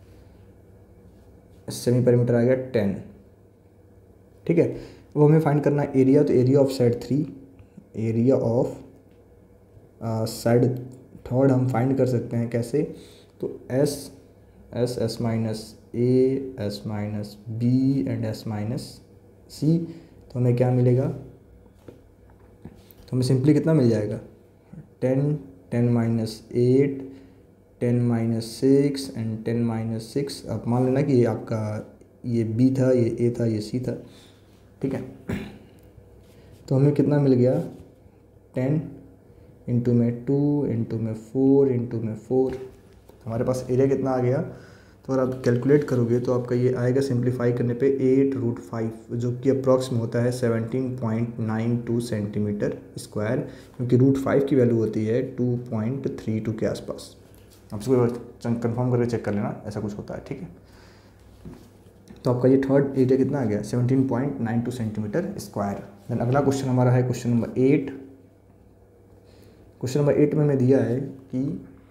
सेमी पेरीमीटर आ गया 10। ठीक है, वो हमें फाइंड करना है एरिया। तो area of side 3, area of side third हम फाइंड कर सकते हैं कैसे, तो S -a, S - b and S - c। तो हमें क्या मिलेगा, तो हमें सिंपली कितना मिल जाएगा, 10 - 8 10 - 6 एंड 10 - 6। आप मान लेना कि ये आपका ये b था, ये a था, ये c था। ठीक है, तो हमें कितना मिल गया, 10 इंटू में 2 इंटू में 4 इंटू में 4, हमारे पास एरिया कितना आ गया। तो अगर आप कैलकुलेट करोगे तो आपका ये आएगा सिंप्लीफाई करने पे 8√5, जो कि अप्रॉक्स में होता है 17.92 सेंटीमीटर स्क्वायर, क्योंकि √5 की वैल्यू होती है 2.32 के आसपास। आप इसको कंफर्म करके चेक कर लेना, ऐसा कुछ होता है। ठीक है, तो आपका ये थर्ड एरिया कितना आ गया, 17.92 सेंटीमीटर स्क्वायर। देन अगला क्वेश्चन हमारा है क्वेश्चन नंबर 8। क्वेश्चन नंबर 8 में हमें दिया है कि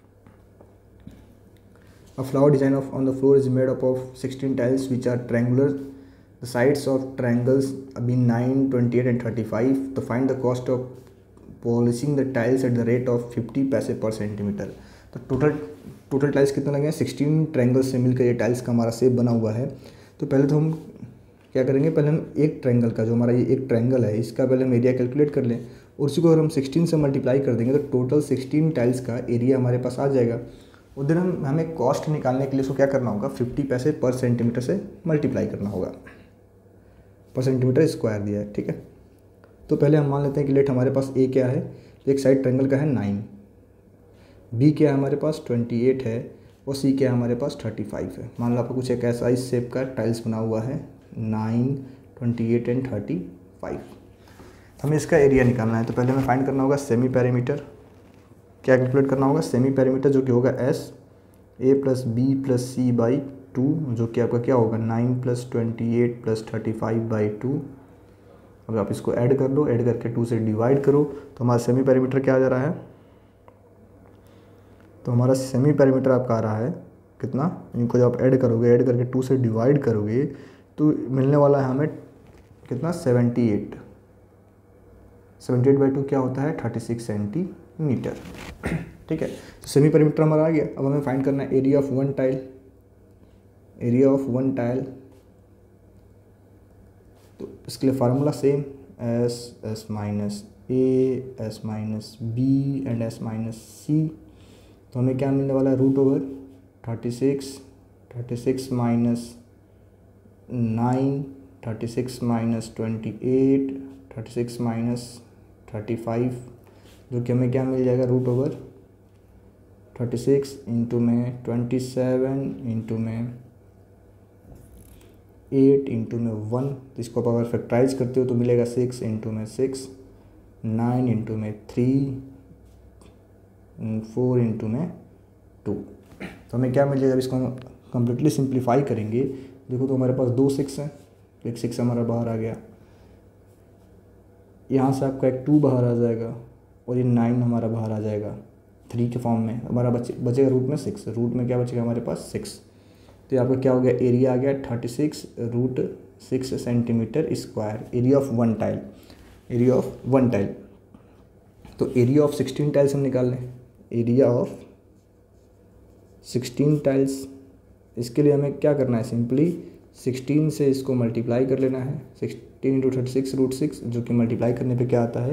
a flower design on the floor is made up of 16 tiles which are triangular. The sides of triangles have been 9, 28 and 35. To find the cost of polishing the tiles at the rate of 50 पैसे per centimeter. तो total total tiles कितने लगे हैं, 16 triangle से मिलकर ये tiles का हमारा शेप बना हुआ है। तो पहले तो हम क्या करेंगे, पहले हम एक ट्रायंगल का, जो हमारा ये एक ट्रायंगल है, इसका पहले हम एरिया कैलकुलेट कर लें और उसी को अगर हम 16 से मल्टीप्लाई कर देंगे तो टोटल 16 टाइल्स का एरिया हमारे पास आ जाएगा। उधर हमें कॉस्ट निकालने के लिए उसको क्या करना होगा, 50 पैसे पर सेंटीमीटर से मल्टीप्लाई करना होगा, पर सेंटीमीटर स्क्वायर दिया है, ठीक है। तो पहले हम मान लेते हैं कि लेट हमारे पास ए क्या है, एक साइड ट्रायंगल का है 9, बी क्या है हमारे पास 28 है और सी क्या है हमारे पास 35 है। मान लो आपको कुछ एक ऐसा इस शेप का टाइल्स बना हुआ है 9, 28 एंड 35। हमें इसका एरिया निकालना है। तो पहले हमें फाइंड करना होगा सेमी पेरीमीटर। क्या कैलकुलेट करना होगा, सेमी पेरीमीटर जो कि होगा S A plus B plus C by 2, जो कि आपका क्या होगा 9 + 28 + 35/2। अब आप इसको ऐड कर लो, ऐड करके 2 से डिवाइड करो तो हमारा सेमी पेरीमीटर क्या आ जा रहा है, तो हमारा सेमी पेरीमीटर आपका आ रहा है कितना, इनको जब आप ऐड करोगे, ऐड करके 2 से डिवाइड करोगे तो मिलने वाला है हमें कितना 78। 78/2 क्या होता है 36 सेंटीमीटर, ठीक है। तो सेमी पेरीमीटर हमारा आ गया। अब हमें फाइंड करना है area of one tile. Area of one tile, तो इसके लिए formula same, S minus A, S minus B and S minus C. तो हमें क्या मिलने वाला है, √/36 माइनस 9, 36 माइनस 28, 36 माइनस 35, जो कि हमें क्या मिल जाएगा √36 इंटू में 27 इंटू में 8 इंटू में 1। तो इसको आप अगर फैक्टराइज करते हो तो मिलेगा 6 इंटू में 6, 9 इंटू में 3, 4 इंटू में 2। तो हमें क्या मिल जाएगा, जब इसको हम कम्प्लीटली सिंप्लीफाई करेंगे, देखो तो हमारे पास 2 6 हैं, तो एक 6 हमारा बाहर आ गया, यहाँ से आपका एक 2 बाहर आ जाएगा और ये 9 हमारा बाहर आ जाएगा 3 के फॉर्म में। हमारा बचेगा रूट में 6, रूट में क्या बचेगा हमारे पास 6। तो यहाँ पर क्या हो गया, एरिया आ गया 36√6 centimetre square, area of one tile, area of one tile. तो एरिया ऑफ 16 टाइल्स हम निकाल लें, एरिया ऑफ 16 टाइल्स। इसके लिए हमें क्या करना है, सिंपली 16 से इसको मल्टीप्लाई कर लेना है, 16 × 36√6, जो कि मल्टीप्लाई करने पे क्या आता है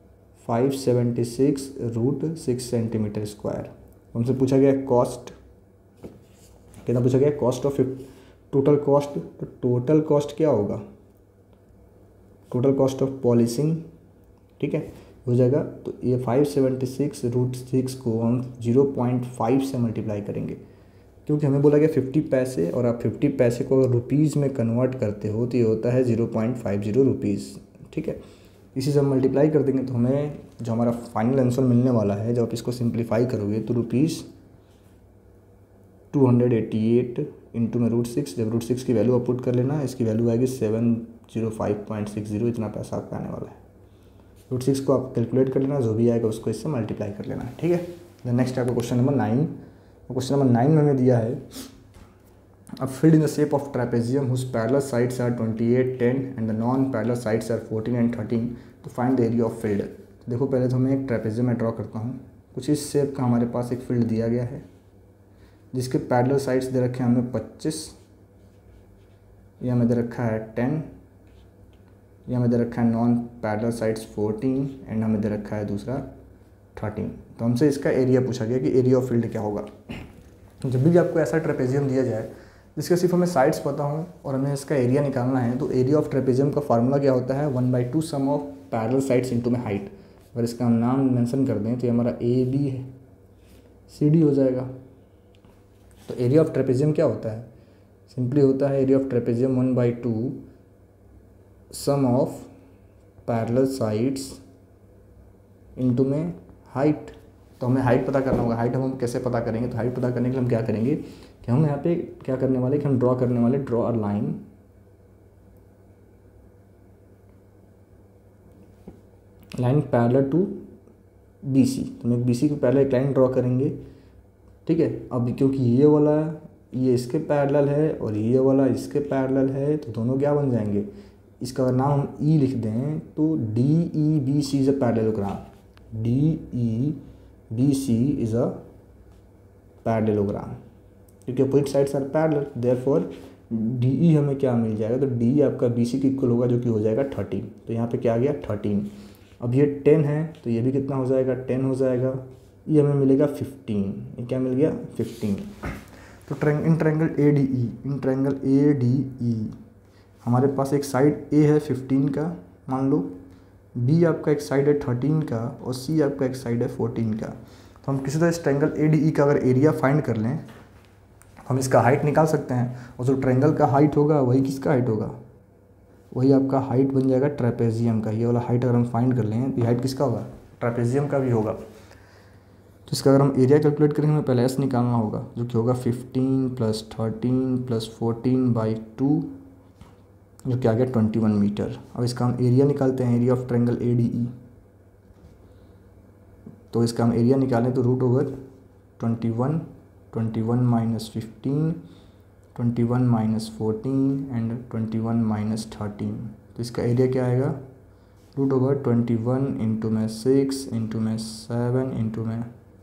576√6 सेंटीमीटर स्क्वायर। हमसे पूछा गया कॉस्ट, कितना पूछा गया, कॉस्ट ऑफ टोटल कॉस्ट। तो टोटल कॉस्ट क्या होगा, टोटल कॉस्ट ऑफ पॉलिशिंग, ठीक है, हो जाएगा। तो ये 576√6 को हम 0.5 से मल्टीप्लाई करेंगे, क्योंकि हमें बोला गया 50 पैसे, और आप 50 पैसे को अगर रुपीज़ में कन्वर्ट करते हो तो ये होता है 0.50 रुपीज़, ठीक है। इसी से हम मल्टीप्लाई कर देंगे तो हमें जो हमारा फाइनल आंसर मिलने वाला है, जब आप इसको सिंप्लीफाई करोगे तो ₹288 इंटू में √6, जब √6 की वैल्यू आप पुट कर लेना, इसकी वैल्यू आएगी 705.60, इतना पैसा आपका आने वाला है। √6 को आप कैलकुलेट कर लेना, जो भी आएगा उसको इससे मल्टीप्लाई कर लेना, ठीक है। द नेक्स्ट आपका क्वेश्चन नंबर 9। क्वेश्चन नंबर 9 में हमें दिया है a field in the shape of trapezium whose parallel sides are 28, 10 and the non parallel sides are 14 and 13 तो find the area of field. देखो पहले तो मैं एक ट्रेपेजियम में ड्रॉ करता हूँ। कुछ इस शेप का हमारे पास एक फील्ड दिया गया है, जिसके पैरेलल साइड्स दे रखे हैं हमें 25, यह हमें दे रखा है 10, यह हमें दे रखा है नॉन पैरेलल साइड्स 14 एंड हमें दे रखा है दूसरा 13। तो हमसे इसका एरिया पूछा गया कि एरिया ऑफ फील्ड क्या होगा। जब भी आपको ऐसा ट्रेपेजियम दिया जाए जिसके सिर्फ हमें साइड्स पता हों और हमें इसका एरिया निकालना है, तो एरिया ऑफ ट्रेपेजियम का फार्मूला क्या होता है 1/2 sum of parallel sides into में हाइट। अगर इसका हम नाम मेंशन कर दें तो ये हमारा AB है, CD हो जाएगा। तो एरिया ऑफ ट्रेपेजियम क्या होता है, सिंपली होता है area of trapezium 1/2 sum of parallel sides into में हाइट। तो हमें हाइट पता करना होगा। हाइट हम कैसे पता करेंगे, तो हाइट पता करने के लिए हम क्या करेंगे कि हम यहाँ पे क्या करने वाले कि हम ड्रॉ करने वाले, draw a line, line parallel to BC। तो हम BC के पैरेलल एक लाइन ड्रॉ करेंगे, ठीक है। अब क्योंकि ये वाला ये इसके पैरेलल है और ये वाला इसके पैरेलल है, तो दोनों क्या बन जाएंगे, इसका अगर नाम हम E लिख दें तो DEBC is a parallelogram, DEBC is a parallelogram, क्योंकि opposite sides are parallel, therefore DE हमें क्या मिल जाएगा, तो DE आपका BC के इक्वल होगा, जो कि हो जाएगा 13। तो यहाँ पे क्या आ गया 13। अब ये 10 है तो ये भी कितना हो जाएगा, 10 हो जाएगा। ये हमें मिलेगा 15, ये क्या मिल गया 15। तो इन ट्रायंगल ADE हमारे पास एक साइड A है 15 का मान लो, B आपका एक साइड है 13 का, और C आपका एक साइड है 14 का। तो हम किसी तरह इस ट्रायंगल ADE का अगर एरिया फाइंड कर लें, हम इसका हाइट निकाल सकते हैं, और जो ट्रायंगल का हाइट होगा वही किसका हाइट होगा, वही आपका हाइट बन जाएगा ट्रेपेजियम का। ये वाला हाइट अगर हम फाइंड कर लें तो ये हाइट किसका होगा, ट्रेपेजियम का भी होगा। तो इसका अगर हम एरिया कैलकुलेट करेंगे हमें पहले S निकालना होगा, जो कि होगा 15 + 13 + 14/2, जो कि आ गया 21 मीटर। अब इसका हम एरिया निकालते हैं, एरिया ऑफ ट्रायंगल ADE। तो इसका हम एरिया निकालें तो √21 21 - 15 21 - 14 एंड 21 - 13। तो इसका एरिया क्या आएगा, √21 इंटू में 6 इंटू में 7 इंटू में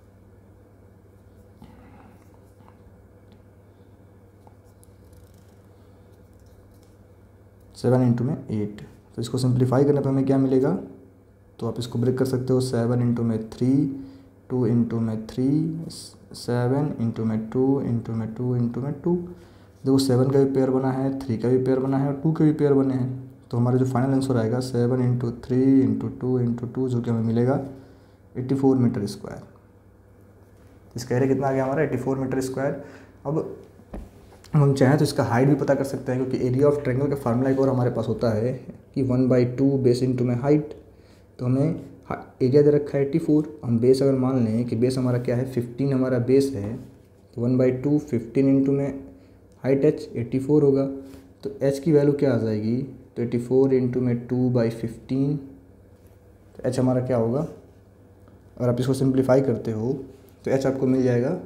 7 इंटू में 8। तो इसको सिंप्लीफाई करने पर हमें क्या मिलेगा, तो आप इसको ब्रेक कर सकते हो, 7 इंटू में 3, 2 इंटू में 3, 7 इंटू में 2 इंटू में 2 इंटू में 2। देखो 7 का भी पेयर बना है, 3 का भी पेयर बना है और 2 के भी पेयर बने हैं। तो हमारा जो फाइनल आंसर आएगा 7 इंटू 3 इंटू 2 इंटू 2, जो कि हमें मिलेगा 84 मीटर स्क्वायर। इसका एरिया कितना आ गया हमारा, 84 मीटर स्क्वायर। अब हम चाहें तो इसका हाइट भी पता कर सकते हैं, क्योंकि एरिया ऑफ ट्रायंगल का फार्मूला एक और हमारे पास होता है कि 1/2 बेस इंटू में हाइट। तो हमें एरिया दे रखा है 84, हम बेस अगर मान लें कि बेस हमारा क्या है 15 हमारा बेस है, तो 1/2 15 इंटू में हाइट h 84 होगा। तो h की वैल्यू क्या आ जाएगी, तो 84 इंटू में 2/15, तो h हमारा क्या होगा, अगर आप इसको सिंप्लीफाई करते हो तो h आपको मिल जाएगा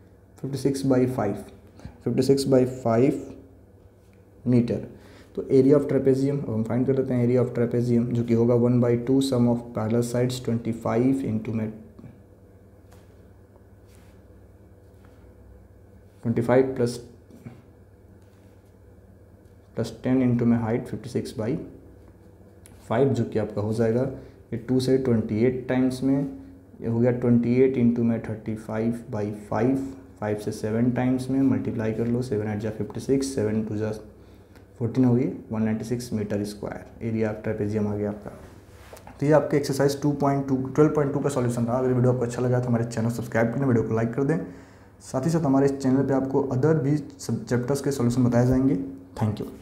56/5 मीटर। तो एरिया ऑफ ट्रेपेजियम अब हम फाइंड कर लेते हैं, एरिया ऑफ ट्रेपेजियम जो कि होगा 1/2 sum of parallel sides 25 into में 25 प्लस 10 इंटू में हाइट 56/5, जो कि आपका हो जाएगा ये 2 से 28 टाइम्स में, ये हो गया 28 इंटू में 35/5, 5 से 7 टाइम्स में मल्टीप्लाई कर लो, 7 8 जा 56, 7 2 जा 14 हो गई 196 metre square. Area of trapezium आ गया आपका। तो ये आपके एक्सरसाइज 12.2 का सॉल्यूशन रहा। अगर वीडियो आपको अच्छा लगा तो हमारे चैनल सब्सक्राइब करें, वीडियो को लाइक कर दें। साथ ही साथ हमारे इस चैनल पे आपको अदर भी सब चैप्टर्स के सॉल्यूशन बताए जाएंगे। Thank you.